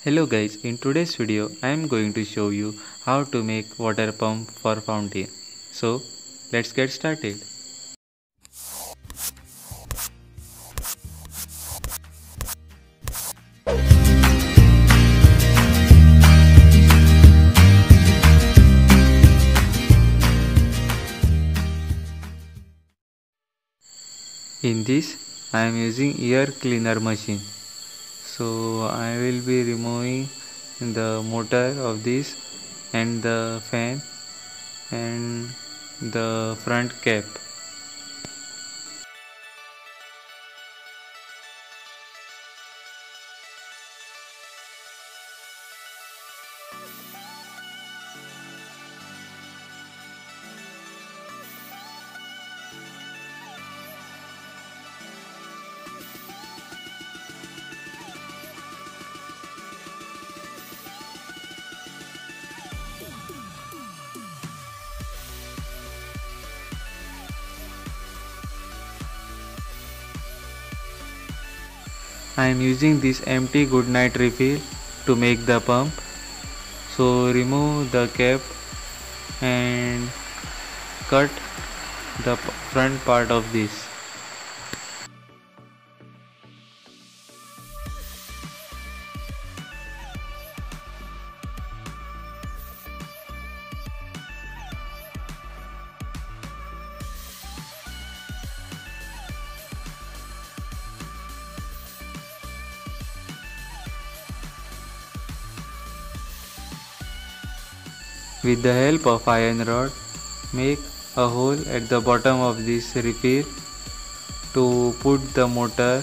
Hello guys, in today's video I am going to show you how to make water pump for fountain. So let's get started. In this I am using air cleaner machine. So I will be removing the motor of this and the fan and the front cap. I am using this empty goodnight refill to make the pump. So remove the cap and cut the front part of this. With the help of iron rod, make a hole at the bottom of this refill to put the motor.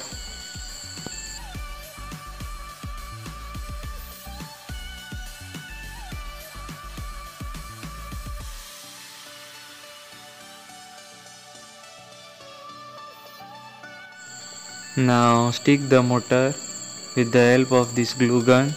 Now stick the motor with the help of this glue gun.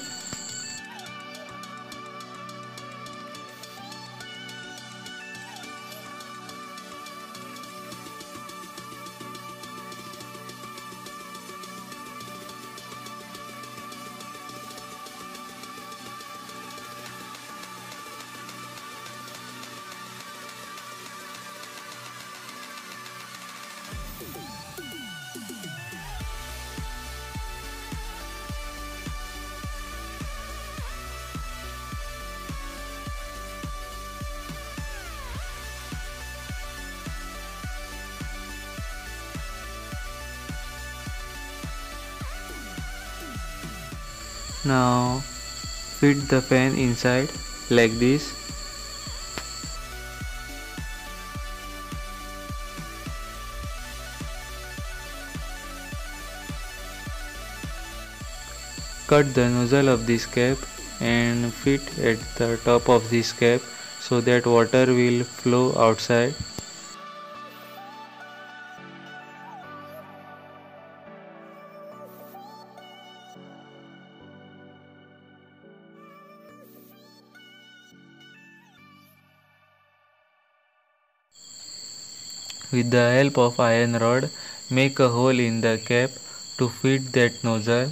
Now fit the fan inside like this. Cut the nozzle of this cap and fit at the top of this cap so that water will flow outside. With the help of iron rod, make a hole in the cap to fit that nozzle.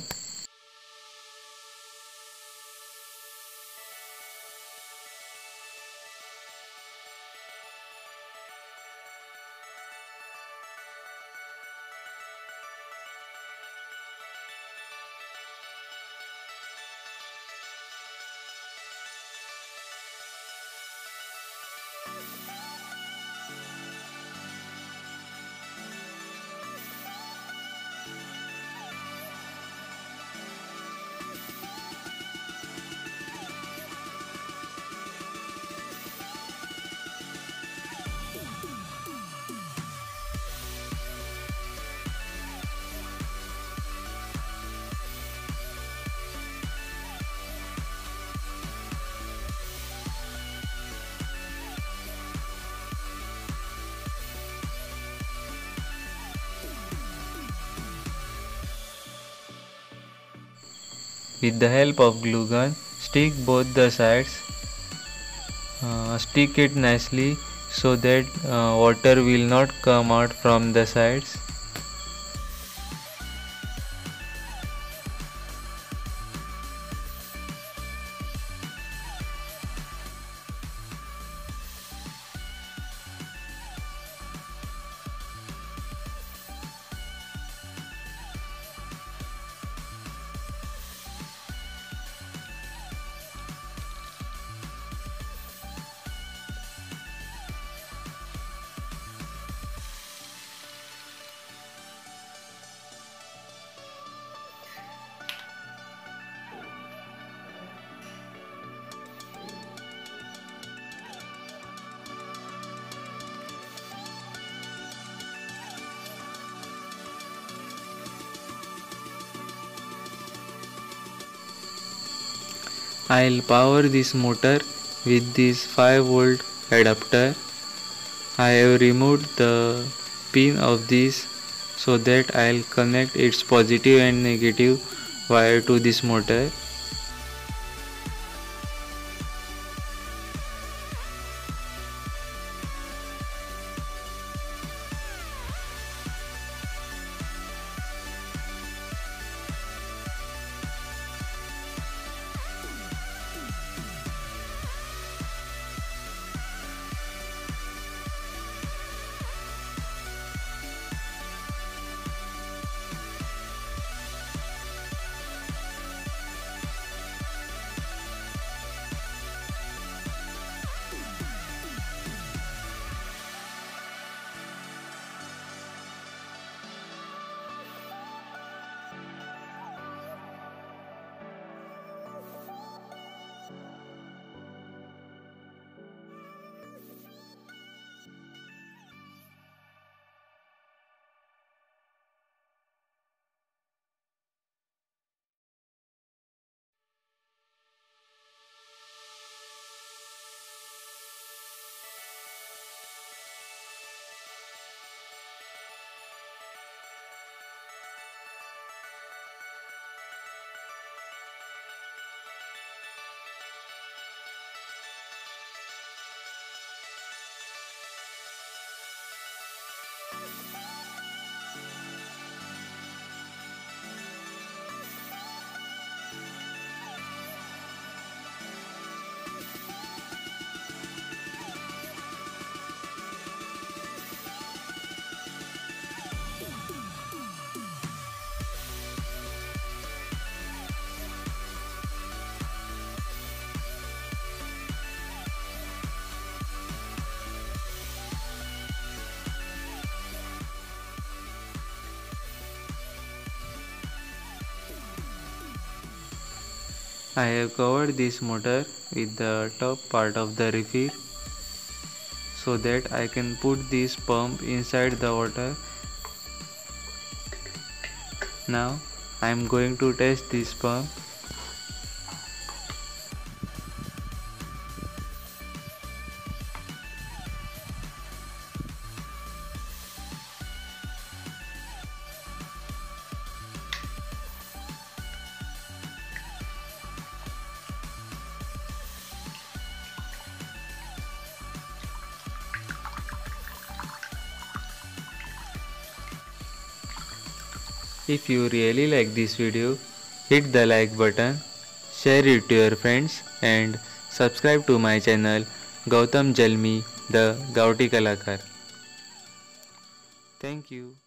With the help of glue gun, stick both the sides. Stick it nicely so that water will not come out from the sides. I'll power this motor with this 5-volt adapter. I have removed the pin of this so that I'll connect its positive and negative wire to this motor. I have covered this motor with the top part of the refill so that I can put this pump inside the water. Now I am going to test this pump. If you really like this video, hit the like button, share it to your friends and subscribe to my channel Gautam Jalmi the Gauti Kalakar. Thank you.